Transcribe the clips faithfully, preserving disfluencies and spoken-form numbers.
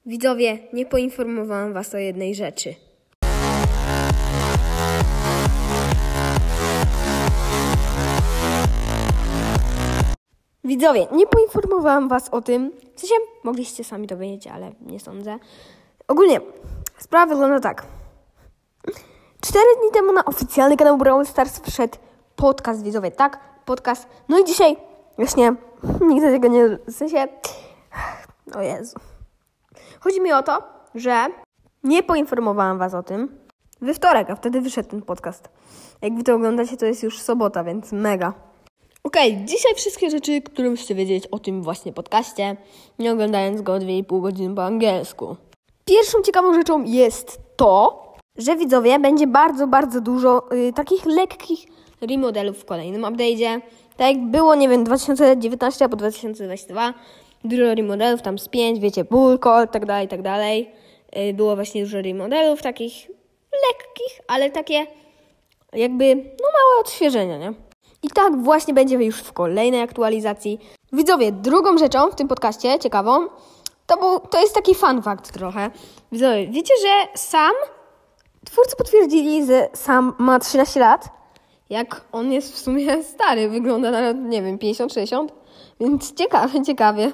Widzowie, nie poinformowałam was o jednej rzeczy. Widzowie, nie poinformowałam was o tym, w sensie mogliście sami to wiedzieć, ale nie sądzę. Ogólnie, sprawa wygląda tak. Cztery dni temu na oficjalny kanał Brawl Stars wszedł podcast, widzowie, tak? Podcast. No i dzisiaj, właśnie, nigdy tego nie... W sensie... O Jezu. Chodzi mi o to, że nie poinformowałam was o tym we wtorek, a wtedy wyszedł ten podcast. Jak wy to oglądacie, to jest już sobota, więc mega. Okej, okay, dzisiaj wszystkie rzeczy, które musicie wiedzieć o tym właśnie podcaście, nie oglądając go dwie i pół godziny po angielsku. Pierwszą ciekawą rzeczą jest to, że widzowie, będzie bardzo, bardzo dużo y, takich lekkich remodelów w kolejnym update'cie. Tak jak było, nie wiem, dwa tysiące dziewiętnasty albo dwa tysiące dwudziesty drugi, dużo remodelów, tam z pięć, wiecie, bull call, tak dalej, tak dalej. Y, było właśnie dużo remodelów takich lekkich, ale takie jakby, no małe odświeżenia, nie? I tak właśnie będzie już w kolejnej aktualizacji. Widzowie, drugą rzeczą w tym podcaście, ciekawą, to, był, to jest taki fun fact trochę. Widzowie, wiecie, że Sam, twórcy potwierdzili, że Sam ma trzynaście lat, jak on jest w sumie stary, wygląda na, nie wiem, pięćdziesiąt sześćdziesiąt, więc ciekawe, ciekawie.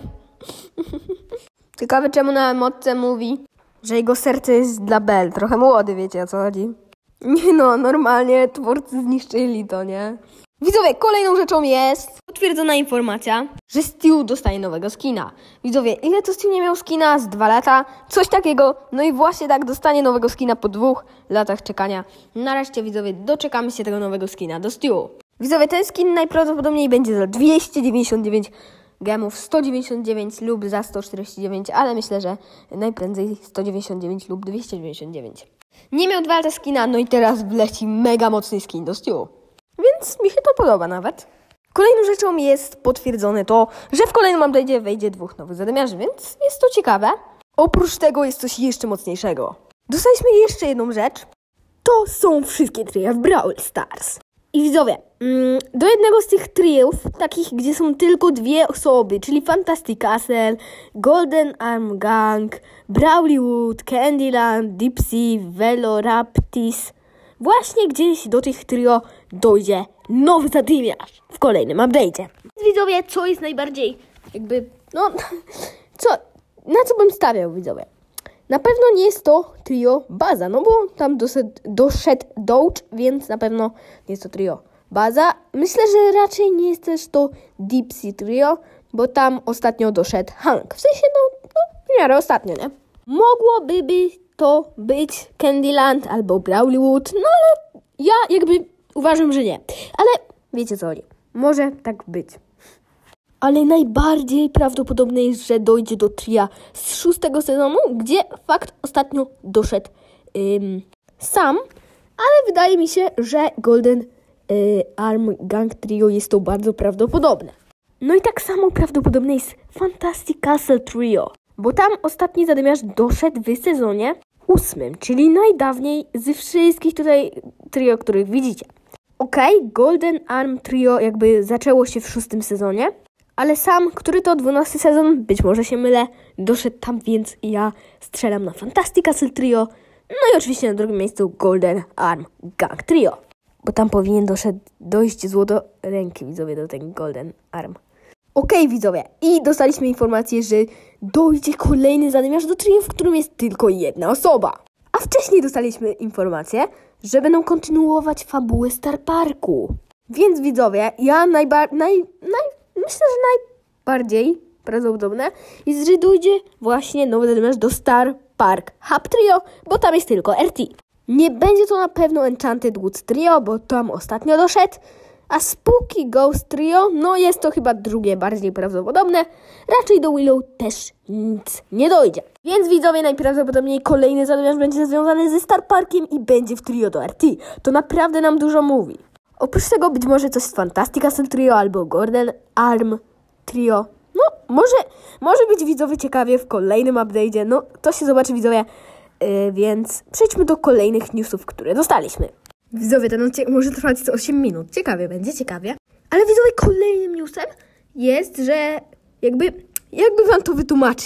Ciekawe, czemu na emotce mówi, że jego serce jest dla Belle. Trochę młody, wiecie o co chodzi. Nie no, normalnie twórcy zniszczyli to, nie? Widzowie, kolejną rzeczą jest potwierdzona informacja, że Stu dostaje nowego skina. Widzowie, ile to Stu nie miał skina? Z dwa lata? Coś takiego. No i właśnie tak dostanie nowego skina po dwóch latach czekania. Nareszcie, widzowie, doczekamy się tego nowego skina do Stu. Widzowie, ten skin najprawdopodobniej będzie za dwieście dziewięćdziesiąt dziewięć gemów, sto dziewięćdziesiąt dziewięć lub za sto czterdzieści dziewięć, ale myślę, że najprędzej sto dziewięćdziesiąt dziewięć lub dwieście dziewięćdziesiąt dziewięć. Nie miał dwa lata skina, no i teraz wleci mega mocny skin do Stu. Więc mi się to podoba nawet. Kolejną rzeczą jest potwierdzone to, że w kolejnym update'cie wejdzie dwóch nowych zadymiarzy, więc jest to ciekawe. Oprócz tego jest coś jeszcze mocniejszego. Dostaliśmy jeszcze jedną rzecz. To są wszystkie tria w Brawl Stars. I widzowie, mm, do jednego z tych triów, takich gdzie są tylko dwie osoby, czyli Fantastic Castle, Golden Arm Gang, Brawlywood, Candyland, Dipsy, Veloraptis. Właśnie gdzieś do tych trio dojdzie nowy zadymiarz w kolejnym update'cie. Widzowie, co jest najbardziej jakby, no, co, na co bym stawiał, widzowie? Na pewno nie jest to trio Baza, no bo tam doszedł, doszedł Doge, więc na pewno nie jest to trio Baza. Myślę, że raczej nie jest też to Dipsy trio, bo tam ostatnio doszedł Hank. W sensie, no, no w miarę ostatnio, nie? Mogłoby być to być Candyland albo Brawlywood, no ale ja jakby uważam, że nie. Ale wiecie co chodzi, może tak być. Ale najbardziej prawdopodobne jest, że dojdzie do tria z szóstego sezonu, gdzie fakt ostatnio doszedł ym, Sam, ale wydaje mi się, że Golden y, Arm Gang Trio jest to bardzo prawdopodobne. No i tak samo prawdopodobne jest Fantastic Castle Trio, bo tam ostatni zadymiarz doszedł w sezonie ósmym, czyli najdawniej ze wszystkich tutaj trio, których widzicie. Okej, okay, Golden Arm Trio jakby zaczęło się w szóstym sezonie, ale Sam, który to dwunasty sezon, być może się mylę, doszedł tam, więc ja strzelam na Fantastic Castle Trio, no i oczywiście na drugim miejscu Golden Arm Gang Trio, bo tam powinien doszedł, dojść złoto ręki, widzowie, do ten Golden Arm. Okej, okay, widzowie, i dostaliśmy informację, że dojdzie kolejny zadymiarz do trio, w którym jest tylko jedna osoba. A wcześniej dostaliśmy informację, że będą kontynuować fabułę Star Parku. Więc widzowie, ja najba- naj- naj- myślę, że najbardziej prawdopodobne jest, że dojdzie właśnie nowy zadymiarz do Star Park Hub Trio, bo tam jest tylko R T. Nie będzie to na pewno Enchanted Woods Trio, bo tam ostatnio doszedł. A Spooky Ghost Trio, no jest to chyba drugie bardziej prawdopodobne. Raczej do Willow też nic nie dojdzie. Więc widzowie, najprawdopodobniej kolejny zadymiarz będzie związany ze Star Parkiem i będzie w trio do R T. To naprawdę nam dużo mówi. Oprócz tego być może coś z Fantastic Castle Trio albo Golden Arm Trio. No, może, może być, widzowie, ciekawie w kolejnym update'cie. No, to się zobaczy, widzowie. Yy, więc przejdźmy do kolejnych newsów, które dostaliśmy. Widzowie, ten odcinek może trwać osiem minut. Ciekawie będzie, ciekawie. Ale widzowie, kolejnym newsem jest, że jakby, jakby wam to wytłumaczyć.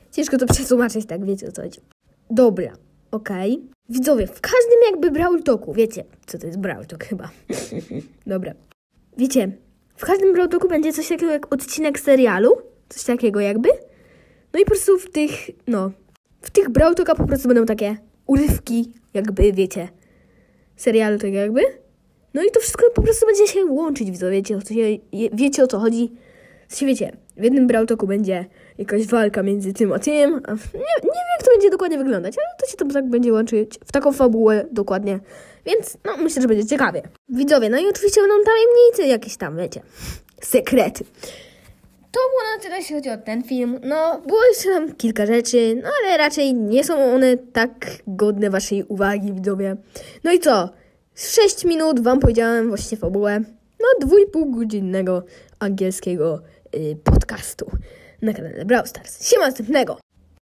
ciężko to przetłumaczyć, tak, wiecie o co chodzi. Dobra, okej. Okay. Widzowie, w każdym jakby Brawl Talku, wiecie, co to jest Brawl Talk chyba. Dobra. Wiecie, w każdym Brawl Talku będzie coś takiego jak odcinek serialu, coś takiego jakby. No i po prostu w tych, no, w tych Brawl Talkach po prostu będą takie urywki, jakby, wiecie, serialu tak jakby. No i to wszystko po prostu będzie się łączyć, widzowie, wiecie o co, się, wiecie o co chodzi. Znaczy, wiecie, w jednym Brawl Talku będzie jakaś walka między tym a tym, a nie, nie wiem jak to będzie dokładnie wyglądać, ale to się to tak będzie łączyć w taką fabułę dokładnie, więc no myślę, że będzie ciekawie. Widzowie, no i oczywiście będą tajemnice jakieś tam, wiecie, sekrety. To było na tyle, jeśli chodzi o ten film. No, było jeszcze tam kilka rzeczy, no ale raczej nie są one tak godne waszej uwagi, widzowie. No i co? sześć minut wam powiedziałem właśnie fabułę, no dwójpółgodzinnego angielskiego y, podcastu na kanale Brawl Stars. Siema następnego!